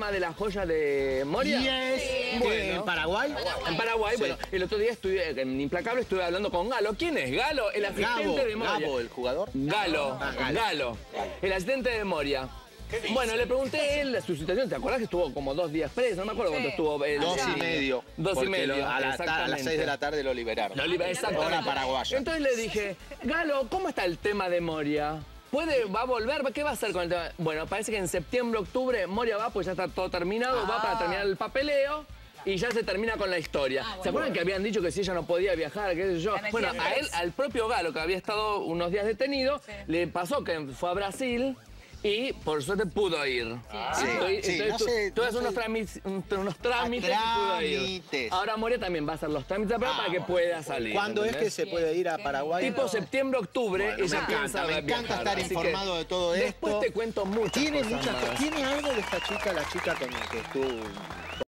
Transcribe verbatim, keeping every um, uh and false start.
tema de la joya de Moria? Yes. Sí. Bueno. ¿En Paraguay? En Paraguay, Sí. bueno. El otro día estuve, en Implacable, estuve hablando con Galo. ¿Quién es? Galo, el asistente Gabo, de Moria. Gabo, el jugador. Galo, Ah, Galo. Galo, el asistente de Moria. Bueno, le pregunté a él su situación. ¿Te acuerdas que estuvo como dos días preso? No me acuerdo Sí. cuánto estuvo. él. Dos Sí. y medio. Dos y porque medio, lo- a, la, a exactamente. las seis de la tarde lo liberaron. Lo liber- exactamente. Hora paraguaya. Entonces le dije, Galo, ¿cómo está el tema de Moria? ¿Puede, va a volver? ¿Qué va a hacer con el tema? Bueno, parece que en septiembre, octubre, Moria va, pues ya está todo terminado, Ah. va para terminar el papeleo. Y ya se termina con la historia. Ah, bueno. ¿Se acuerdan que habían dicho que si ella no podía viajar, qué sé yo? La metían Bueno, a él, presa. al propio Galo, que había estado unos días detenido, Sí. le pasó que fue a Brasil y por suerte pudo ir. Sí, Entonces, sí, entonces no tú- sé, tú no haces unos, sé. trámites, unos trámites y pudo ir. Trámites. Ahora Moria también va a hacer los trámites pero Ah, para que bueno. pueda salir. ¿Cuándo es que ¿entendés? se puede ir a Paraguay? Tipo septiembre, octubre, Bueno, ella me piensa encanta, me encanta viajar, estar así que informado de todo esto. Después te cuento muchas Tiene cosas muchas más. cosas. ¿Tiene algo de esta chica, la chica con la que estuvo